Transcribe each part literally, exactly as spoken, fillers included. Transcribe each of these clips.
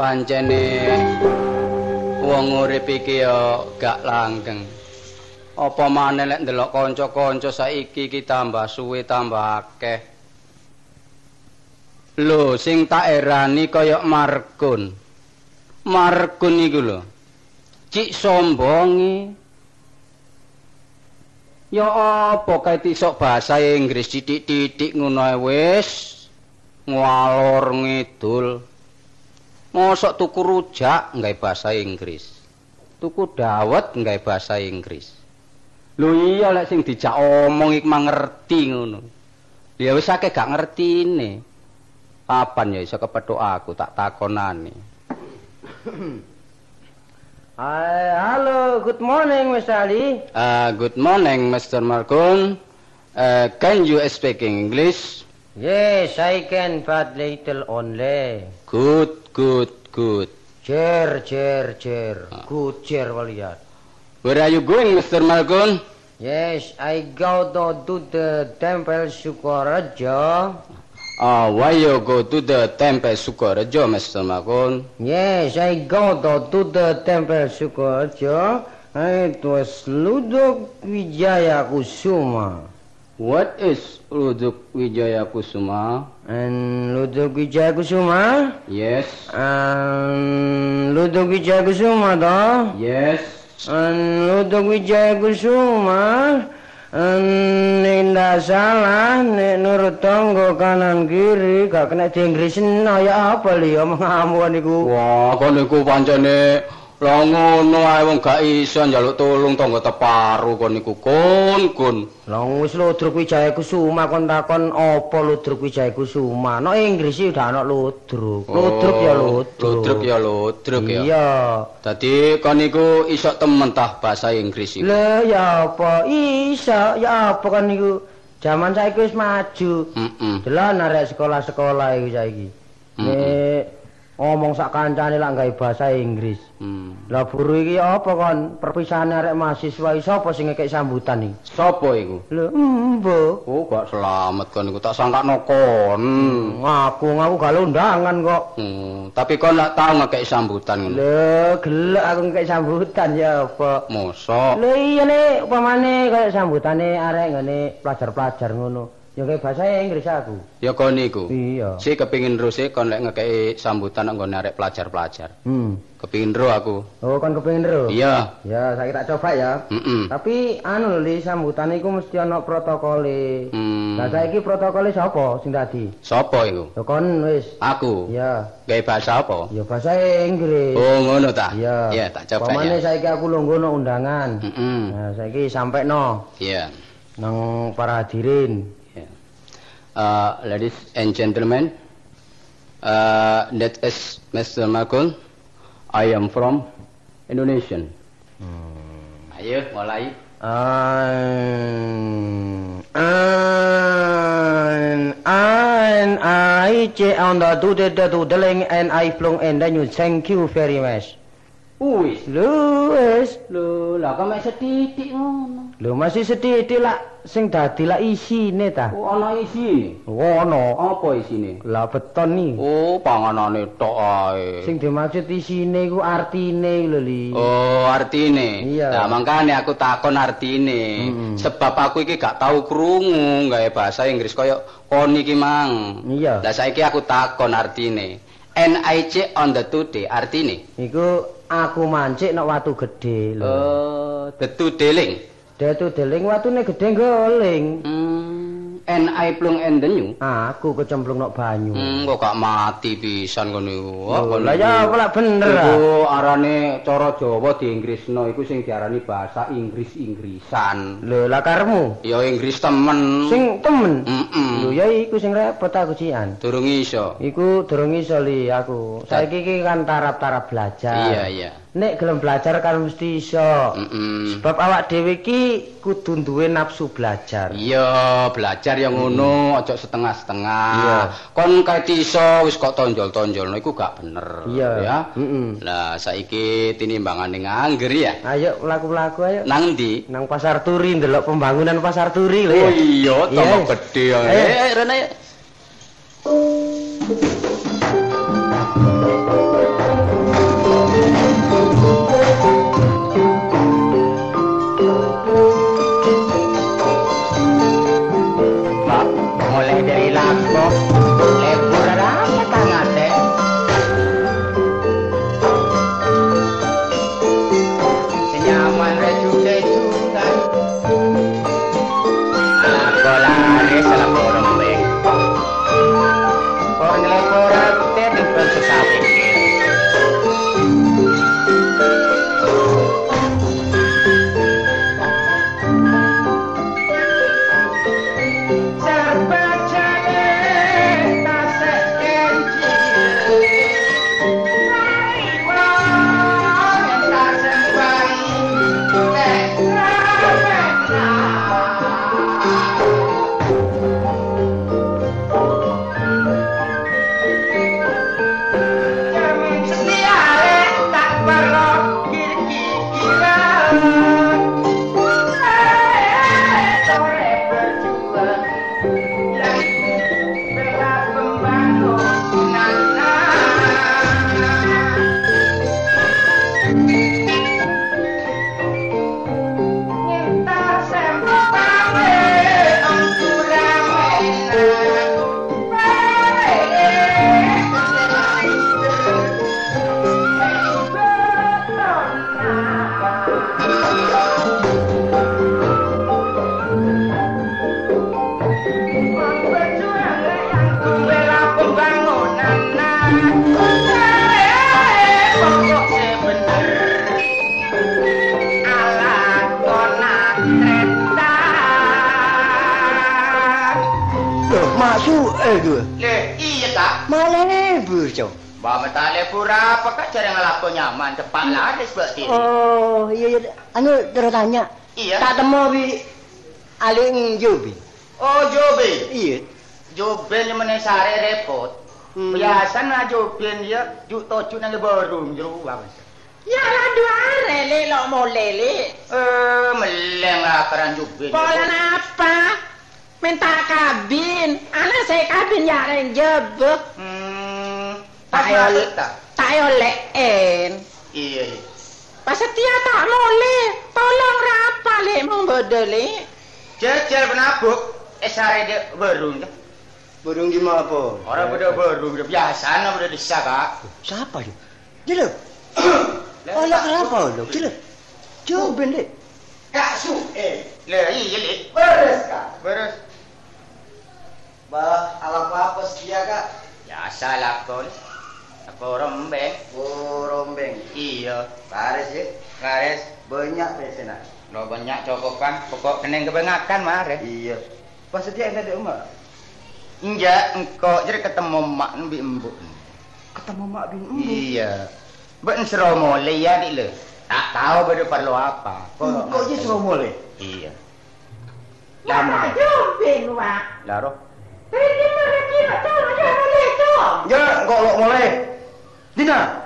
Pancene wong urip iki ya gak langgeng. Apa maneh lek ndelok kanca-kanca saiki iki tambah suwe tambah akeh. Lho, sing tak erani kaya Margun. Margun iku lho. Cik sombongi. Ya apa kae tisok bahasa Inggris titik-titik ngono ae wis ngalor ngidul. Mosok tuku rujak nggae bahasa Inggris. Tuku dawet nggae bahasa Inggris. Lho iya lek sing dijak omong iki mangerti ngono. Ya wis akeh gak ngertine. Kapan ya iso kepethuk aku tak takonane. Hai, halo, good morning, Mister Ali. Uh, good morning, Mister Margun. Uh, can you speak English? Yes, I can, but little only. Good, good, good. Chair, chair, chair. Ah. Good chair, waliat. Where are you going, Mister Margun? Yes, I go to, to the temple Sukorejo. Uh, why you go to the temple Sukorejo, Mister Margun? Yes, I go to, to the temple Sukorejo. It was Ludok Wijaya Kusuma. What is Ludok Wijaya Kusuma? And Ludok Wijaya Kusuma? Yes. And Ludok Wijaya Kusuma, toh? Yes. And Ludok Wijaya Kusuma? Nek ndak salah, nek nurut tangga kanan kiri gak kena diinggrisno ya apa liya mengamun iku. Wah, kon niku pancene lha ngono ae wong gak iso njaluk tulung tangga teparu kon niku kun kun. Lah wis Ludruk Wijaya Kusuma kon takon apa Ludruk Wijaya Kusuma. Nek Inggris iki udah ana Ludruk. Ludruk ya Ludruk. Ludruk ya Ludruk ya. Iya. Dadi kon niku iso temen tah bahasa Inggris iki. Lah ya apa iso ya apa kan niku jaman saiki wis maju. Heeh. Delon arek sekolah-sekolah iki saiki. Nek ngomong sak kancane lak gawe bahasa Inggris. Hmm. Lah buru iki apa kon perpisahan arek mahasiswa iki sapa sing ngekek sambutan iki? Sapa iku? Lho, embo. Oh, gak selamat kon niku tak sangkakno kon. Hmm, ngaku ngaku gak undangan kok. Hmm, tapi kon lak tau ngekek sambutan ngono. Lho, gelek aku ngekek sambutan ya apa? Mosok. Lho iya nek upamane kaya sambutane arek ngene pelajar-pelajar ngono. Ya kayak bahasa Inggris aku. Ya kon niku. Iya. Si kepingin terus e kon lek ngekeki sambutan nang nggon arek pelajar-pelajar. Hmm. Kepingin ro aku. Oh, kon kepengin ro? Iya. Ya, saiki tak coba ya. Heeh. Tapi anu lho, sambutan iku mesti ana protokole. Hmm. Lah saiki protokole sapa sing tadi? Sapa iku? Ya kon wis. Aku. Iya. Gawe bahasa apa? Ya bahasa Inggris. Oh, ngono ta? Iya. Iya, tak coba Pamane ya. saiki aku lungguh undangan. Heeh. Nah, saiki sampeno. Iya. Nang para hadirin. Uh, ladies and gentlemen, uh, that is Mister Margun. I am from Indonesia. Hmm. Ayo, mulai. An an an I che on the do the do the ling and I flung and then you thank you very much. Wis, Lho wis, lho, lah kok mek setitik ngono. lho masih sithik lak sing dadi lak isine ta. Oh, ana isine. Ono. Apa isine? Lah beton iki. Oh, panganane tok ae. Sing dimaksud isine iku artine lho li. Oh, artine. Iya. Nah, makane aku takon artine. Mm-hmm. Sebab aku iki gak tau krungu gawe bahasa Inggris kaya kon iki mang. Iya. Lah saiki aku takon artine. N I C on the today artine. Iku aku mancik nek watu gedhe lho. Oh, detu deling. Detu deling watune gedhe goling. Hmm, N I plung endenyu. Aku kecemplung nok banyu. Hmm, kok gak mati pisan kono iku. Oh, lah ya ora bener. Iku arane cara Jawa di Inggrisno iku sing diarani bahasa Inggris-Inggrisan. Lho, lah karemu? Ya Inggris temen. Sing temen. Heeh. Lho ya iku sing repot aku cian. Durung iso. Iku durung iso li aku. Saiki iki kan tarap-tarap belajar. Iya, iya. Nek gelem belajar kan mesti iso. Heeh. Sebab awak dhewe iki kudu duwe nafsu belajar. Iya, belajar yang ngono, aja setengah-setengah. Iya. Kon kae iso wis kok tonjol-tonjolno iku gak bener, Iya. ya. Heeh. Lah saiki tinimbangane ngangger ya. Ayo laku-laku ayo. Nang ndi? Nang Pasar Turi ndelok pembangunan Pasar Turi lho Oh ya. iya, tambah Yes. gede ya. Ayo. Eh, rene. mulai dari lapo lebur apa tangate senyaman rejuke jungan ala kolane salah borong-borong por ngeleporate di pensesape nyaman cepat lah ada sebab ini. Oh iya iya. Anu terus tanya. Iya. Tak temu bi aling Jobi. Oh Jobi. Iya. Jobi yang mana sare repot. Hmm. Biasa na Jobi dia juk tocu nang baru jero apa. Ya lah dua lele lo mau lele. Eh meleng lah karan Jobi. Pola apa? Minta kabin. Anak saya kabin ya yang jebek. Hmm. Tayo tayo leen. Iya. Pas setia tak boleh. Tolong rapa le mong bodole. Jejel penabuk. Esare dia berung. Berung gimana apa? Orang beda berung biasa na beda desa kak. Siapa dia? Dia lo. Oh lo kenapa lo? Dia lo. Coba deh. Kak su eh. Le iya le. Beres kak. Beres. Bah, ala apa setia kak? Biasa lah kau. Aku rombeng. Oh, rombeng. Iya. Kares ya? Kares. Banyak pesena. Lo banyak cokokan. Pokok keneng kebanyakan mare. Iya. Pas setia ada di rumah. Inja, engkau jadi ketemu mak bi embu. Ketemu mak bi embu. Iya. Ben sero mole ya dik le. Tak tahu beda perlu apa. Kok je sero mole? Iya. Lama jombeng wak. Laro. Tapi gimana kira tahu aja boleh tuh. Ya, kok lo mulai. Dina.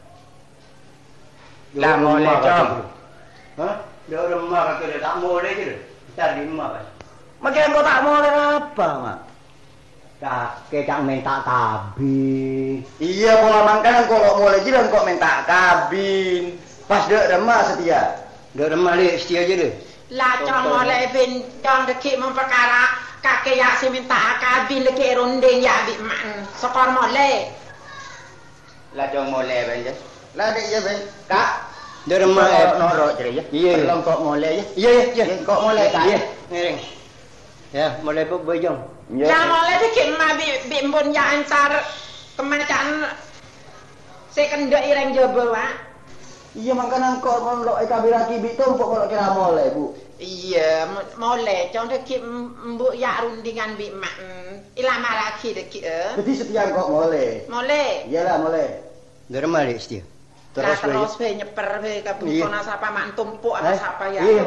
Lah mole com. Hah? Dia rumah kata dia tak mole je. Cari rumah kan. Makin kau tak mole apa, Mak? Kakek cak minta kabin. Iya, pola mangkanan kalau mole je dan kok minta kabin. Pas dek remah setia. Dek remah dia setia je deh. Lah cong mole bin cong dekik memperkara kakek ya si minta kabin dekik runding ya bi man. Sokor mole. Lah cong mole ben je. Lah dek je ben. Kak. Dek remah eh norok je ya. Iya. Belum kok mole ya. Iya, iya. Kok mole tak? Iya. Ngiring. Ya, mole pun bejong. Lah mole dekik ma bi bi mbun ya antar kemacaan saya kendak ireng jobo wak. Iya makanan kok mau eka biraki bi tumpuk kalau kira mole bu. Iya mole cong dekik mbuk ya rundingan bi mak. Ilama laki dekik eh. Jadi setia kok mole. Mole. Iyalah mole. Dari mana setia? Terus terus be nyeper be kabukona sapa mak tumpuk apa sapa ya. Iya.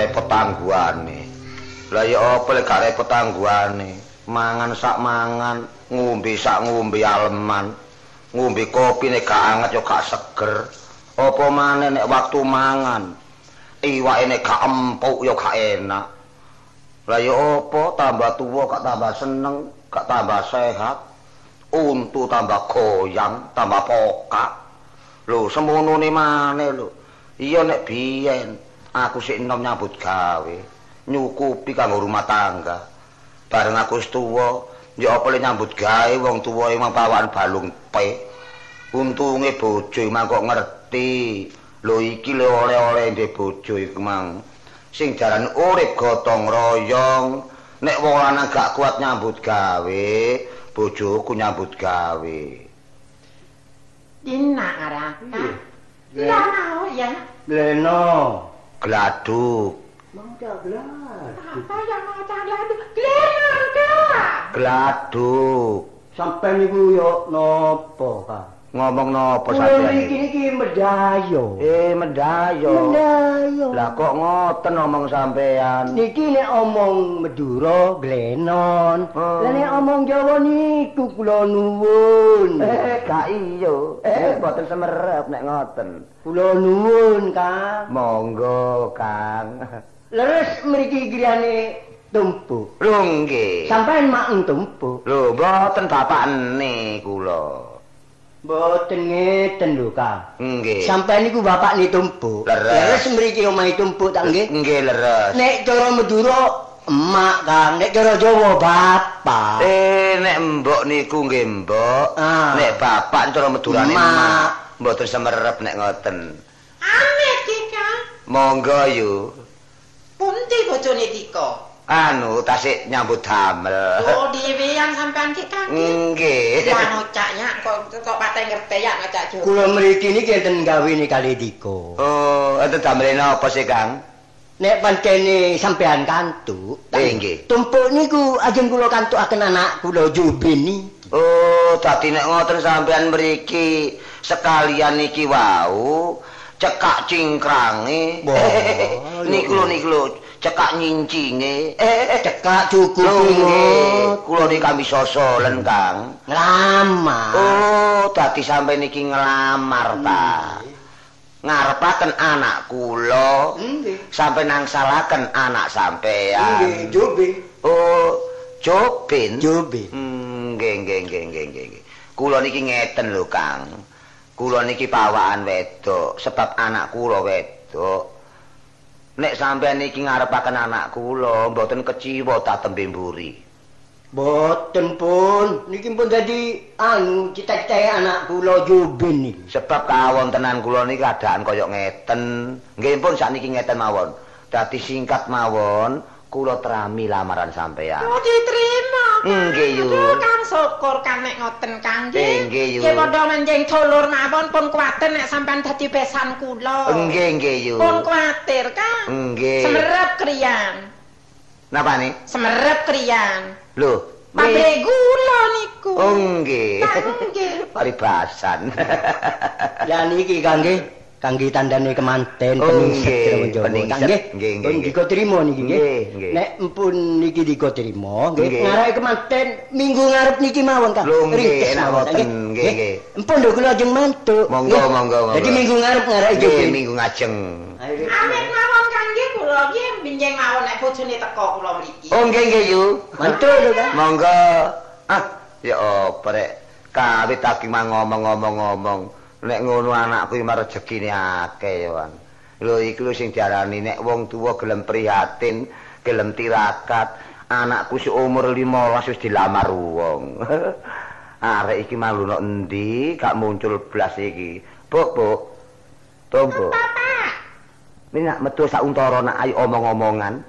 repot tangguhane. Lah ya apa lek gak repot tangguhane? Mangan sak mangan, ngombe sak ngombe aleman. Ngombe kopi nek gak anget ya gak seger. Apa maneh nek waktu mangan? Iwake nek gak empuk ya gak enak. Lah ya apa tambah tuwa gak tambah seneng, gak tambah sehat. Untu tambah goyang, tambah pokak. Lho semonone maneh lho. Iya nek biyen aku sik enom nyambut gawe, nyukupi kanggo rumah tangga. Bareng aku wis tuwa, ya apa le nyambut gawe wong tuwa emang pawaan balung pe. Untunge bojo mang kok ngerti. Lho iki le oleh-oleh ndek bojo iku mang. Sing jaran urip gotong royong, nek wong lanang gak kuat nyambut gawe, bojoku nyambut gawe. Dina araka. Ya mau ya. Gleno. Gladuk. Mangga gladuk. Apa yang mau gladuk? Gleno Kak. Gladuk. Sampai niku yo nopo, Kak? Ngomong nopo Kulo sampeyan mriki iki? niki mendayo. Eh mendayo. Mendayo. Lah kok ngoten omong sampeyan? Niki nek omong Madura glenon. Oh. Lah nek omong Jawa niku kula nuwun. Eh gak iya. Eh mboten semerep nek ngoten. Kula nuwun, Kang. Monggo, Kang. Leres mriki griyane tumpuk. Lho nggih. Sampeyan mak tumpuk. Lho mboten bapakne kula. Mboten ngeten lho, Kang. Nggih. Sampeyan niku bapakne tumpuk. Leres. Leres mriki omahe tumpuk tak nggih. Nggih leres. Nek cara Madura emak, Kang. Nek cara Jawa bapak. Eh nek mbok niku nggih mbok. Ah. Nek bapak cara Madurane Emak. emak. Mboten semerep nek ngoten. Ame ki Kak. Monggo yo. Pundi bojone Dika? Anu tasik nyambut damel. Oh dhewean sampean ki Kak. Nggih. Ya ngocaknya kok kok pateh ngerti ya ngocak Jawa. Kula mriki niki enten gawene kali Dika. Oh, enten damel napa sih, Kang? Nek pancene sampean kantuk, Eh, nggih. tumpuk niku ajeng kula kantukaken anak kula Jubin niki. Oh, dadi nek ngoten sampean mriki sekalian niki wau cekak cingkrange. Wah, niku lho niku lho, cekak nyincinge. Eh, Cekak cukup lho nggih. nggih. Kula niki kami sosolen, Kang. Nglamar. Oh, dadi sampe niki ngelamar ta. Ngarepaken anak kula. Nggih. Sampai nangsalaken anak sampean. Nggih, Jubin. Oh, Jobin. Jubin. Hmm, nggih nggih nggih nggih nggih. Kula niki ngeten lho, Kang. Kula niki pawakan wedok sebab anak kula wedok. Nek sampean niki ngarepaken anak kula mboten keciwa ta tembe mburi. Boten pun, niki pun dadi anu cita-citae anak kula Jubin niki. Sebab kawontenan kula niki keadaan kaya ngeten. Nggih pun sakniki ngeten mawon. Dadi singkat mawon, kula terami lamaran sampean. Oh diterima. Nggih, Yu. Aduh Kang syukur Kang nek ngoten Kang Eh, nggih. nggih, Yu. Nggih padha menjing dulur mawon pun kuwatir nek sampean dadi besan kula. Nggih nggih Yu. Pun kuwatir Kang. Nggih. Semerep kriyan. Napa nih? Semerep kriyan. Lho, Pabrik gula niku. oh nggih. Nggih. Paribasan. Lah niki Kang nggih, kangge tandane kemanten Oh, peningset nggih, Jawa Jawa. peningset. Kang nggih. Nggih, nggih, Pun nggih. dika trima niki nggih. Nggih, nggih. Nek empun niki dika trima, nggih. Nggih. Ngarep kemanten minggu ngarep niki mawon Kang. Lho, nggih, Ringkes enak mawon, ngoten, nggih, nggih. Empun lho kula ajeng mantuk. Monggo, nggih. monggo, monggo. Jadi minggu ngarep ngarep Nggih, Jubin. minggu ngajeng. Ayo, Amit mawon Kang nggih kula nggih binjing mawon nek bojone teko kula mriki. Oh nggih nggih Yu. mantuk lho Kang. Monggo. Ah, ya apa rek. Kawit taki mang ngomong-ngomong-ngomong. Nek ngono anakku iki mah rezekine akeh ya, Wan. Lho iki lho sing diarani nek wong tuwa gelem prihatin, gelem tirakat. Anakku si umur lima belas wis dilamar wong. Arek iki malu nok endi gak muncul blas iki. Buk, Buk. Tunggu. Bapak, Ini nak metu sak untara nak ayo omong-omongan.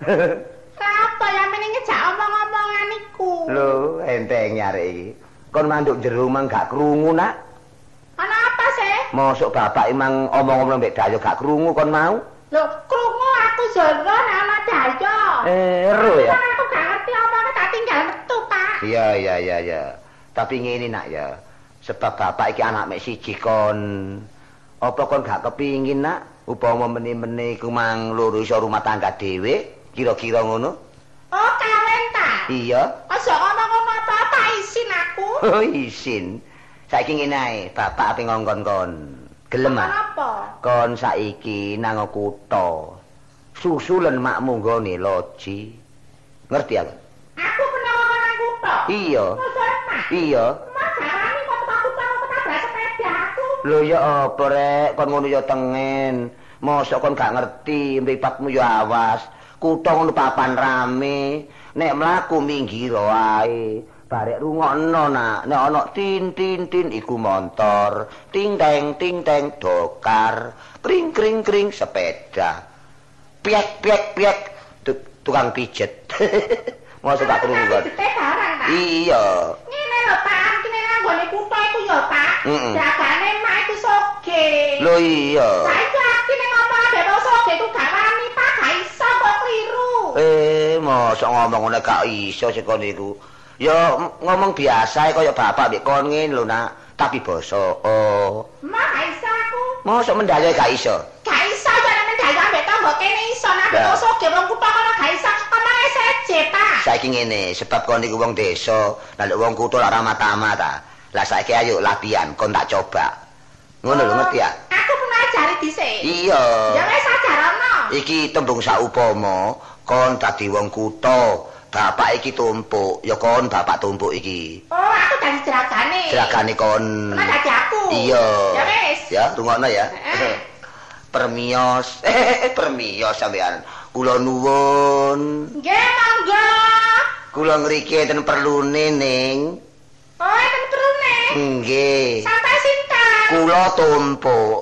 apa yang meneh ngejak omong-omongan iku? Lho, enteng arek iki. Kon manduk jero mang gak krungu nak. Ana apa sih? Mosok bapak emang omong-omong mbek Dayo gak krungu kon mau? Lho, krungu aku jero nek ana Dayo. Eh, ero ya. Kan aku gak ngerti omongnya tak tinggal metu, Pak. Iya, iya, iya, iya. Tapi ngene nak ya. Sebab bapak iki anak mek siji kon. Apa kon gak kepingin nak Upama meni-meni iku mang loro iso rumah tangga dhewe, kira-kira ngono. Oh, kawin ta? Iya. Aja ngomong ngono apa-apa isin aku. Oh, isin. Saiki ngene ae, bapak ape ngongkon kon. Gelem ah? Apa? Kon saiki nang kutha. Susulen makmu nggone loji. Ngerti aku? Aku pernah ngomong nang kutha. Iya. Iya. Mas jarani kok aku tahu ketabrak sepeda aku. Lho ya apa rek, kon ngono ya tengen. Mosok kon gak ngerti, mripatmu ya awas. Kutha ngono papan rame. Nek mlaku minggir wae. Barek rungokno nak, nek ana tin tin tin iku motor, ting teng ting teng dokar, kring kring kring sepeda. Piek piek piek tukang pijet. Mosok tak krungu kon. Iya. Ngene lho Pak, kene nggone kutha iku ya Pak. Jagane mak iku soge. Lho iya. Saiki aku nek ngomong ambek wong soge iku gak wani Pak, gak iso kok kliru. Eh, mosok ngomong ngene gak iso sik kon iku. Ya ngomong biasa kaya bapak mbek kon ngene lho nak, tapi basa oh. Mak gak iso aku. Mosok mendayo gak iso. Gak iso jan mendayo ambek tangga kene iso nek wong soge wong kutha kono gak iso. Omong seje, Pak. Saiki ngene, sebab kon iku wong desa, lah lek wong kutha ora ramah-tamah ta. Lah saiki ayo latihan, kon tak coba. Ngono lho ngerti ya? Aku pun ajari dhisik. Iya. Ya wis ajarono. Iki tembung saupama kon dadi wong kutha. Bapak iki tumpuk, ya kon bapak tumpuk iki. Oh, aku dadi jeragane. Jeragane kon. Nah, dadi aku. Iya. Ya wis. Ya, rungokno ya. Heeh. Permios. Eh, permios sampean. Kula nuwun. Nggih, monggo. Kula ngriki enten perlune ning. Oh, enten perlune. Nggih. Sampai sinten? Kula tumpuk.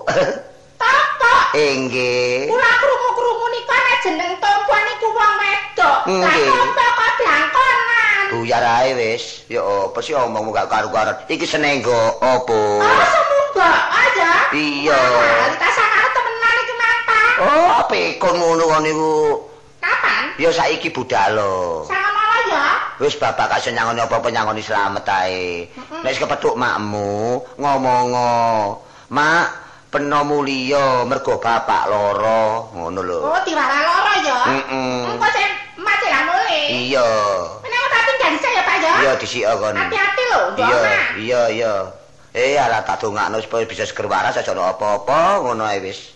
Topok. Nggih. Kula krungu-krungu niku nek jeneng tumpuan niku wong wedok. Lah Nggih. tumpuk kok blangkonan. Buyar ae wis. Ya apa sih omongmu gak karu-karuan. Iki senenggo apa? Oh, semunggo aja. Iya. Kita sakare temenan iki mantap. Oh, ape kon ngono kon niku? Kapan? Ya saiki budalo. Sangat malah ya. Wis bapak gak iso nyangoni apa-apa nyangoni slamet ae. Nek wis kepethuk makmu, ngomongo. Mak, peno mulya mergo bapak lara, ngono lho. Oh, diwara lara ya. Heeh. Engko sing mati lah mulih. Iya. Menawa tak tinggal dhisik ya, Pak ya. Iya disik kon. Hati-hati lho, Iya, Mbak. iya, iya. Eh, ala tak dongakno supaya bisa seger waras aja ono apa-apa, ngono ae wis.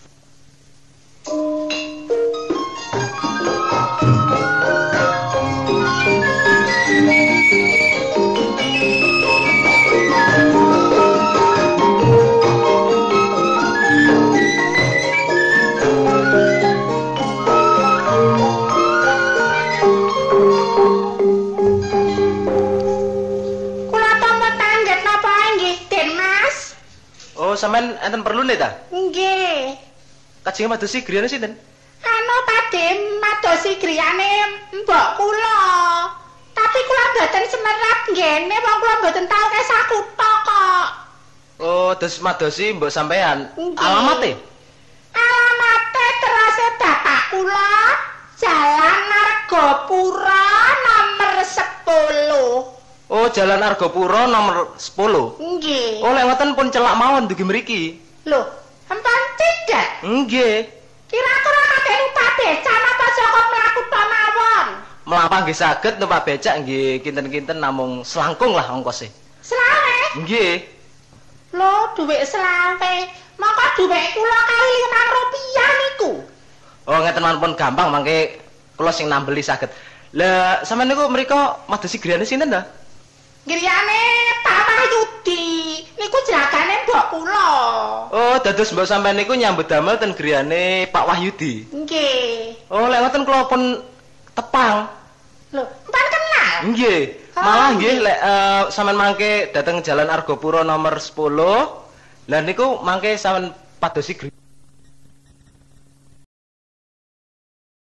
Oh, sampean enten perlune ta? Nggih. Kajenge madosi griyane sinten? Anu padhe madosi griyane mbok kula. Tapi kula mboten semerap nggene wong kula mboten tau kesah kutha kok. Oh, dos madosi mbok sampean. Nggih. Alamate? Alamate terase bapak kula Jalan Argopura nomor sepuluh. Oh, Jalan Argopura nomor sepuluh. Nggih. Oh, lek ngoten pun celak mawon dugi mriki. Lho, empun tidak? Nggih. Kira-kira kakek numpak becak napa Joko mlaku to mawon? Mlapa nggih saged numpak becak nggih kinten-kinten namung selangkung lah ongkose. Selawe? Nggih. Lho, dhuwit selawe. Mongko dhuwit kula kali limang rupiah niku. Oh, ngeten mawon gampang mangke kula sing nambeli saged. Lah, sampean niku mriko madosi griyane sinten ta? Griyane Pak Wahyudi. Niku jeragane mbok kula. Oh, dados mbok sampean niku nyambut damel ten griyane Pak Wahyudi. Nggih. Oh, lek ngoten kula pun tepang. Lho, empun kenal? Nggih. Oh, Malah nggih. nggih lek uh, sampean mangke dateng Jalan Argopura nomor sepuluh. Lah niku mangke sampean padosi gri